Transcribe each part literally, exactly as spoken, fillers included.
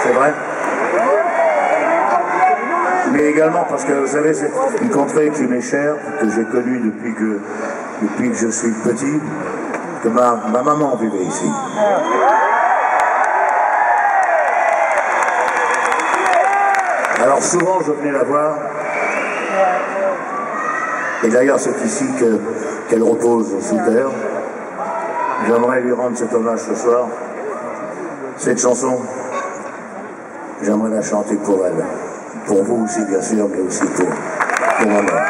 c'est vrai. Mais également parce que, vous savez, c'est une contrée qui m'est chère, que j'ai connue depuis que, depuis que je suis petit, que ma, ma maman vivait ici. Alors souvent, je venais la voir, et d'ailleurs c'est ici que, qu'elle repose sous terre. J'aimerais lui rendre cet hommage ce soir. Cette chanson, j'aimerais la chanter pour elle. Pour vous aussi, bien sûr, mais aussi pour, pour moi-même.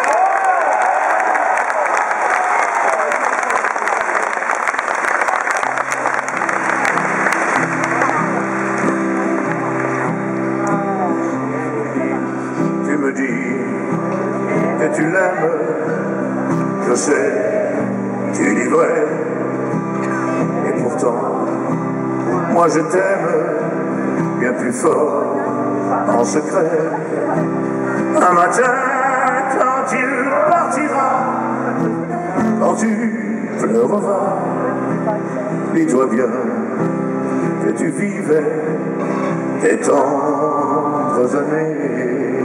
Tu me dis que tu l'aimes, je sais, tu dis vrai, et pourtant, moi je t'aime bien plus fort. En secret, un matin quand il partira, quand tu pleureras, dis-toi bien que tu vivais tes tendres années.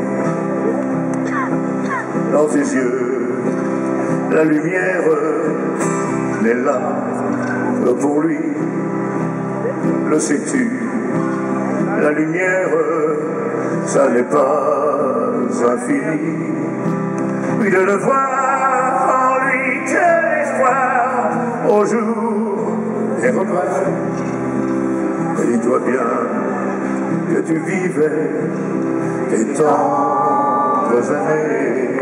Dans tes yeux, la lumière n'est là que pour lui, le sais-tu? La lumière, ça n'est pas infini. Oui, de le voir en lui quel espoir au jour des regrets. Et dis-toi bien que tu vivais tes tendres années.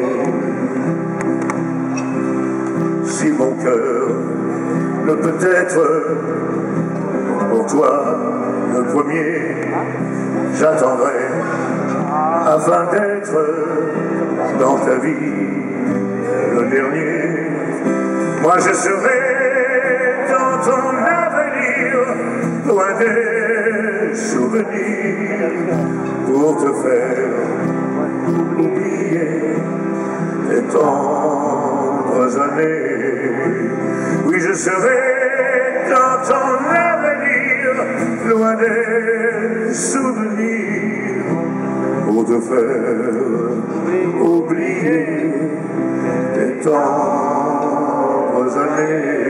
Si mon cœur ne peut être pour toi le premier, j'attendrai afin d'être dans ta vie le dernier. Moi je serai dans ton avenir, loin des souvenirs, pour te faire oublier tes tendres années. Oui, je serai dans ton avenir, loin des souvenirs, pour te faire oublier tes tendres années.